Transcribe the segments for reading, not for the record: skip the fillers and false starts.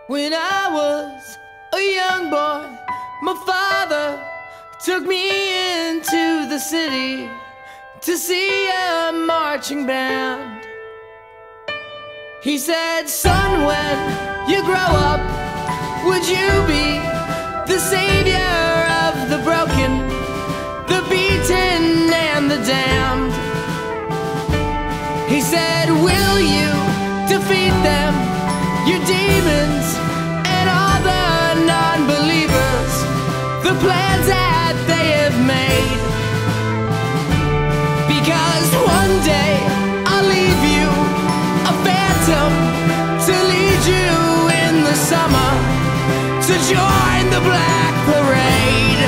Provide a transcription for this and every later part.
When I was a young boy, my father took me into the city to see a marching band. He said, "Son, when you grow up, would you be the savior of the broken, the beaten and the damned?" He said, "Will you defeat them, your demons and all the non-believers, the plans that they have made? Because one day I'll leave you a phantom to lead you in the summer to join the Black Parade."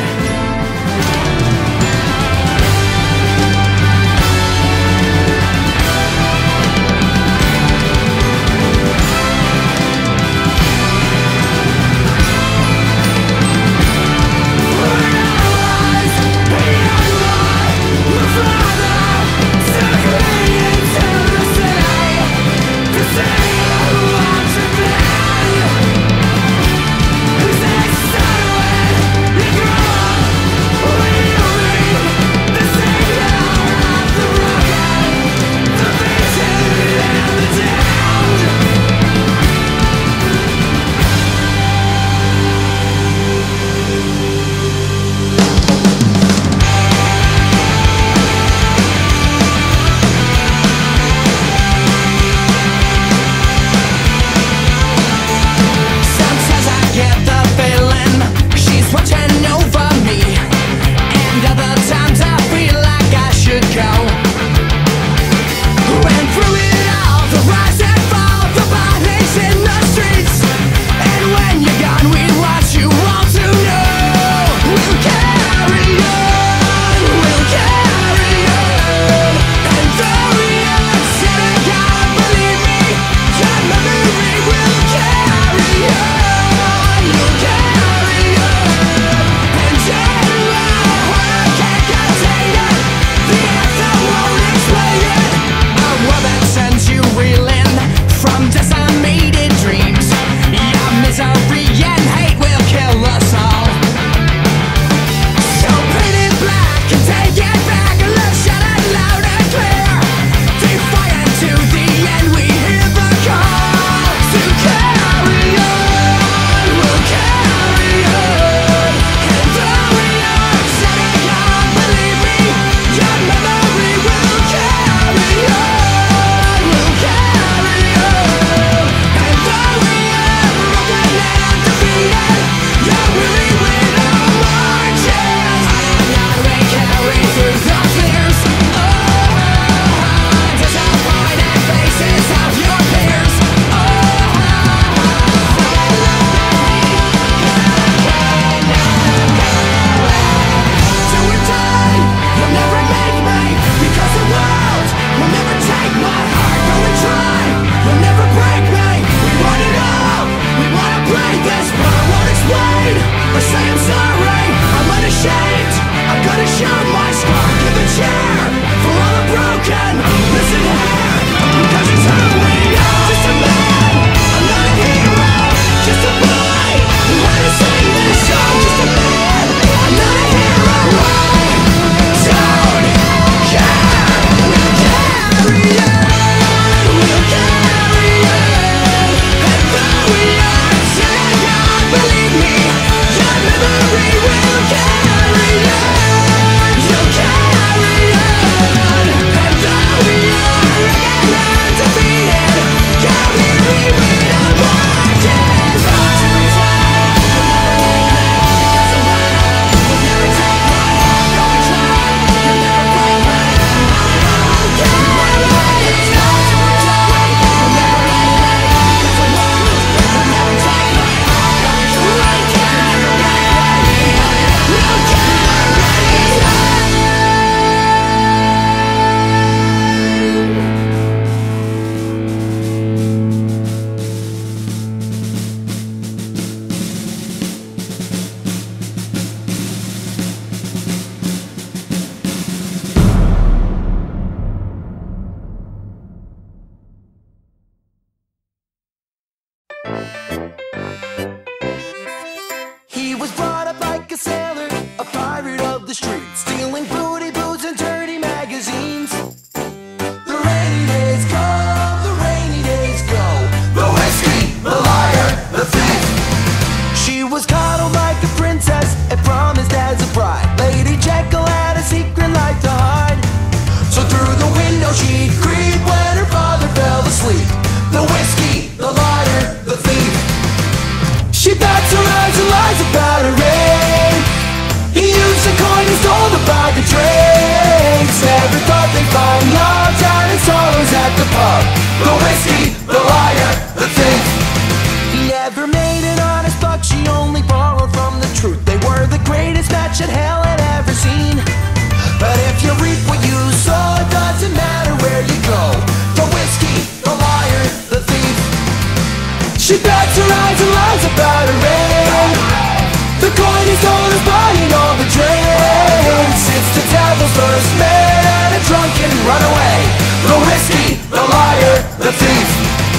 spoiled like a princess and promised as a bride. Lady Jekyll had a secret life to hide. So through the window she'd creep when her father fell asleep. The whiskey, the liar, the thief. She bats her eyes and lies about her age. He used a coin and stole the bag of drinks. Never thought they'd find love, drowning sorrows at the pub. The whiskey, the liar, the thief. He never made an honest buck, she only borrowed from the truth. They were the greatest match that hell had ever seen. But if you reap what you sow, it doesn't matter where you go. The whiskey, the liar, the thief. She bats her eyes and lies about her age. The coin he stole is buying all the drinks. It's the devil's first man and a drunken runaway. The whiskey, the liar, the thief.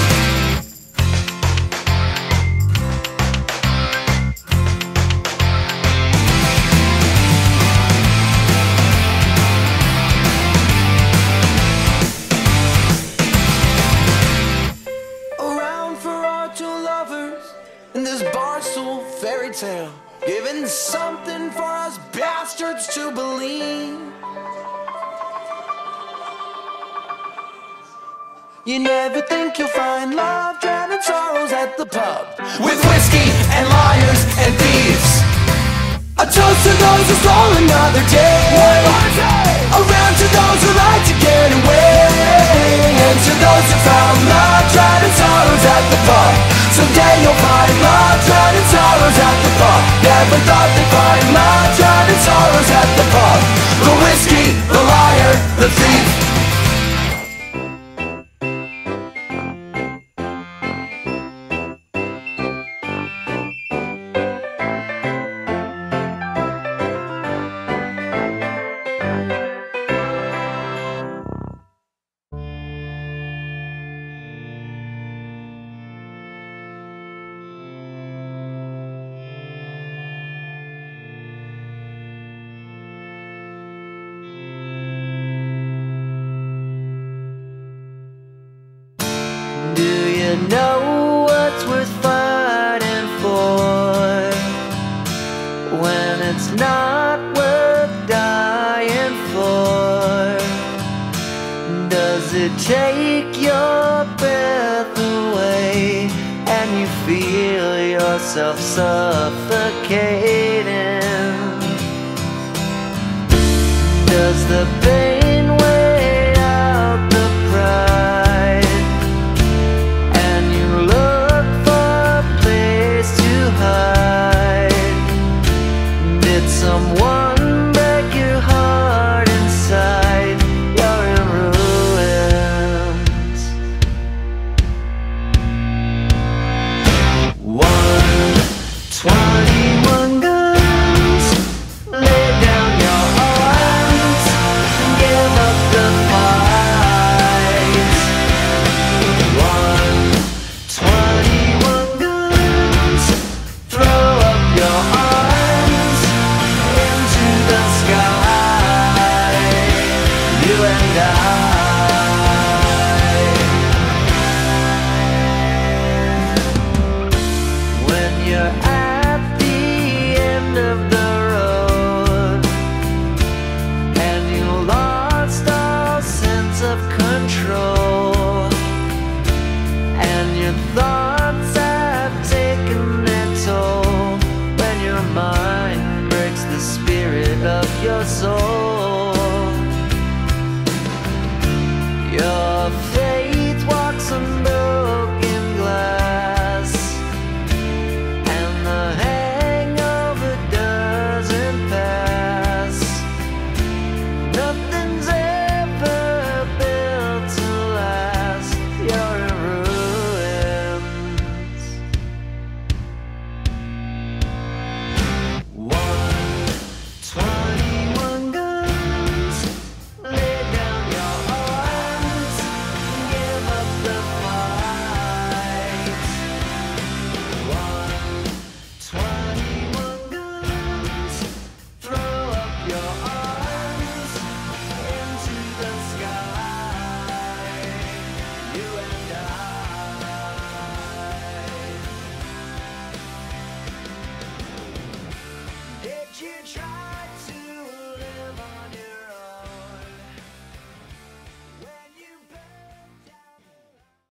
In this barstool fairy tale, giving something for us bastards to believe. You never think you'll find love, drowning sorrows at the pub, with whiskey and liars and thieves. A toast to those who stole another day. Around to those who like to get away, and to those who found love, drowning sorrows at the pub. Someday you'll find love, drowning sorrows at the pub. Never thought they'd find love, drowning sorrows at the pub. The whiskey, the liar, the thief. Do you know what's worth fighting for when it's not worth dying for? Does it take your breath away and you feel yourself suffocating? Does the pain weigh out the pride? Did someone break your heart inside? You're in ruins. 121 guns. Lay down your arms and give up the fight. 121 guns. Throw up your arms into the sky, you and I. When you're at the end of the road and you lost all sense of control, and your thoughts have taken their toll, when your mind breaks the spirit of your soul.